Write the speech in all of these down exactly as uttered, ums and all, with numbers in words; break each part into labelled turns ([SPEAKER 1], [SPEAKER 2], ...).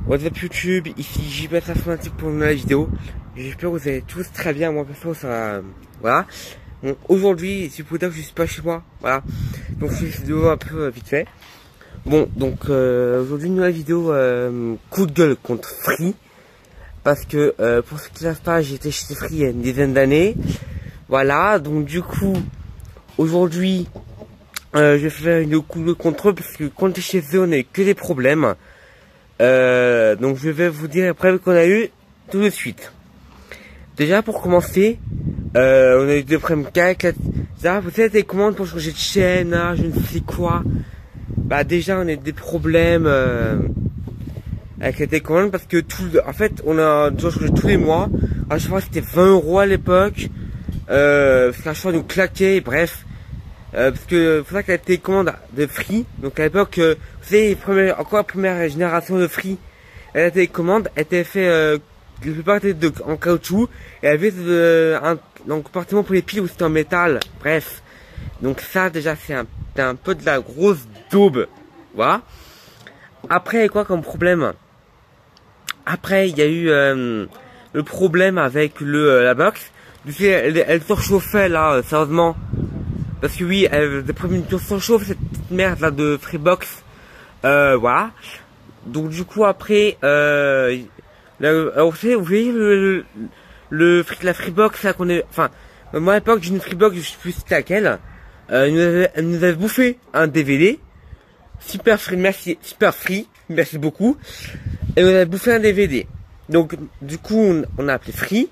[SPEAKER 1] What's up YouTube, ici J P S Informatique pour une nouvelle vidéo. J'espère que vous allez tous très bien, moi perso ça va, voilà. Bon, aujourd'hui, c'est pour dire que je suis pas chez moi, voilà. Donc c'est une vidéo un peu euh, vite fait. Bon, donc euh, aujourd'hui une nouvelle vidéo euh, coup de gueule contre Free. Parce que euh, pour ceux qui ne savent pas, j'étais chez Free il y a une dizaine d'années. Voilà, donc du coup, aujourd'hui, euh, je vais faire une coup de gueule contre eux parce que quand j'étais chez eux, on n'a que des problèmes. Euh, donc je vais vous dire les problèmes qu'on a eu tout de suite. Déjà pour commencer, euh, on a eu des problèmes avec la... Vous savez, des commandes pour changer de chaîne, hein, je ne sais quoi. Bah déjà on a des problèmes euh, avec les télécommandes parce que tout, en fait on a dû changer tous les mois. À chaque fois c'était vingt euros à l'époque. Euh, parce qu'à chaque fois nous claquait, bref. Euh, parce que faut ça que la télécommande de Free, donc à l'époque, euh, vous savez, première, encore la première génération de Free, la télécommande était fait, euh, la plupart était de, en caoutchouc, et elle avait euh, un, un compartiment pour les piles où c'était en métal, bref. Donc ça déjà c'est un, un peu de la grosse daube, voilà. Après quoi comme problème? Après il y a eu euh, le problème avec le euh, la box, tu sais, elle, elle surchauffait là, euh, sérieusement. Parce que oui, elle a prévu une sans chauffe cette petite merde là de Freebox. Euh, voilà. Donc du coup après, euh, là, alors, vous savez, vous voyez le, le, le la Freebox là qu'on est, enfin, moi à l'époque j'ai une Freebox, je sais plus c'était laquelle. Euh, elle nous avait, elle nous avait bouffé un D V D. Super free, merci, super free, merci beaucoup. Et on avait bouffé un D V D. Donc du coup on, on a appelé Free.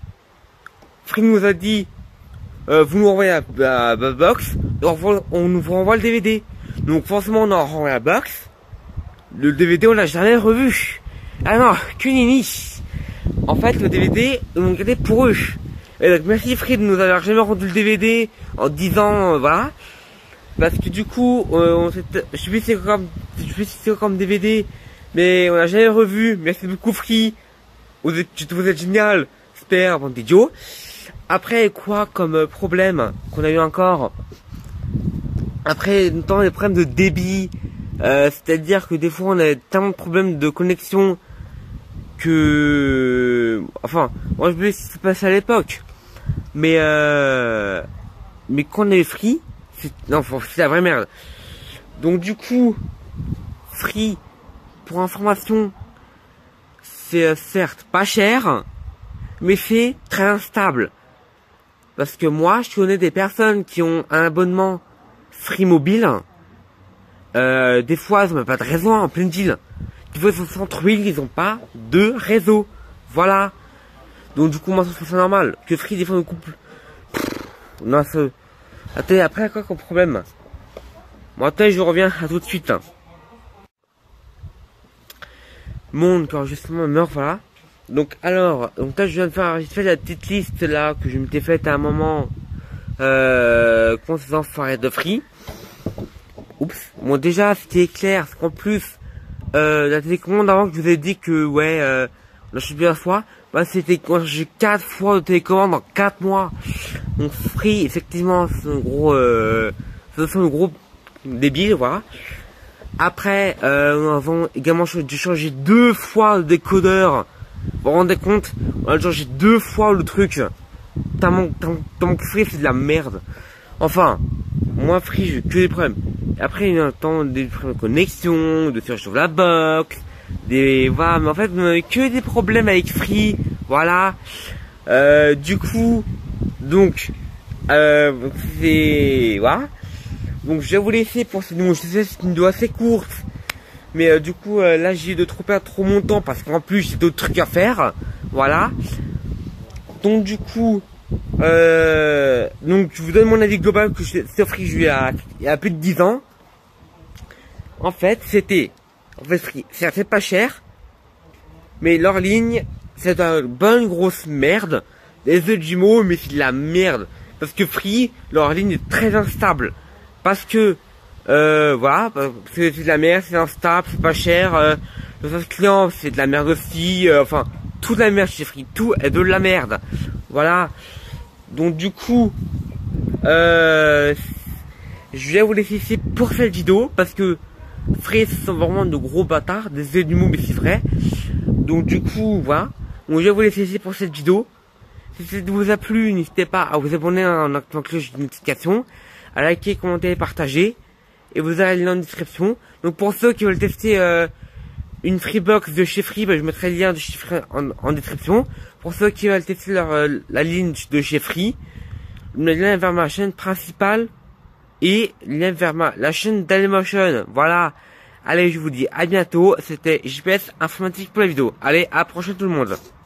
[SPEAKER 1] Free nous a dit, Euh, vous nous renvoyez la, la, la box, on, on nous renvoie le D V D. Donc forcément on a renvoyé la box. Le D V D on l'a jamais revu. Ah non, que nini. En fait le D V D on l'a gardé pour eux. Et donc merci Free de nous avoir jamais rendu le D V D en disant euh, voilà. Parce que du coup euh, on s'est, je sais plus si c'est comme, je sais plus si c'est comme D V D, mais on l'a jamais revu. Merci beaucoup Free. Vous êtes, vous êtes génial. Super, bande d'idiots. Après, quoi comme problème qu'on a eu encore? Après, notamment des problèmes de débit. Euh, C'est-à-dire que des fois, on a tellement de problèmes de connexion que... Enfin, moi, je sais ce qui s'est passé à l'époque. Mais, euh... Mais quand on est Free, c'est... Non, c'est la vraie merde. Donc, du coup, Free, pour information, c'est euh, certes pas cher, mais c'est très instable. Parce que moi, je connais des personnes qui ont un abonnement Free Mobile. Euh, des fois, ils n'ont pas de réseau en pleine ville. Des fois, ils sont au centre-ville, ils n'ont pas de réseau. Voilà. Donc, du coup, moi, je trouve ça normal. Que Free, des fois, me coupe. Non, ça... Attendez, après, quoi comme problème? Bon, attendez, je reviens à tout de suite. Mon quand justement meurt, voilà. Donc alors, donc là je viens de faire, j'ai fait la petite liste là que je m'étais faite à un moment euh, concernant enfoirés de Free. Oups. Bon déjà c'était clair, parce qu'en plus euh, la télécommande avant que je vous ai dit que ouais, euh, on a changé plusieurs fois, bah c'était quand j'ai quatre fois de télécommande en quatre mois. Donc Free effectivement c'est un gros, euh, c'est un gros débile, voilà. Après euh, nous avons également dû changer deux fois le décodeur. Vous vous rendez compte? On a changé deux fois le truc. Tellement que Free c'est de la merde. Enfin, moi Free j'ai que des problèmes. Après il y a des problèmes de connexion, de surchauffe la box, des voilà, mais en fait on a que des problèmes avec Free. Voilà. Euh, du coup, donc euh, c'est voilà. Donc je vais vous laisser pour cette vidéo. Je sais c'est une vidéo assez courte. Mais euh, du coup euh, là j'ai de trop perdre trop mon temps parce qu'en plus j'ai d'autres trucs à faire. Voilà. Donc du coup euh, donc je vous donne mon avis global que je sur Free il y a, il y a plus de dix ans. En fait c'était en fait Free c'est pas cher, mais leur ligne c'est une bonne grosse merde. Les autres jumeaux mais c'est de la merde. Parce que Free leur ligne est très instable. Parce que Euh, voilà, c'est de la merde, c'est instable, c'est pas cher, euh, le service client c'est de la merde aussi, euh, enfin, toute la merde chez Free, tout est de la merde, voilà. Donc du coup, euh, je vais vous laisser ici pour cette vidéo, parce que Free, ce sont vraiment de gros bâtards, des du mot, mais c'est vrai. Donc du coup, voilà. Donc je vais vous laisser ici pour cette vidéo. Si ça vous a plu, n'hésitez pas à vous abonner en activant la cloche de notification, à liker, commenter, partager. Et vous avez le lien en description. Donc pour ceux qui veulent tester euh, une Freebox de chez Free, bah, je mettrai le lien de chez Free en, en description. Pour ceux qui veulent tester leur, euh, la ligne de chez Free, le lien vers ma chaîne principale et le lien vers ma, la chaîne Dailymotion. Voilà. Allez, je vous dis à bientôt. C'était J P S Informatique pour la vidéo. Allez, à la prochaine tout le monde.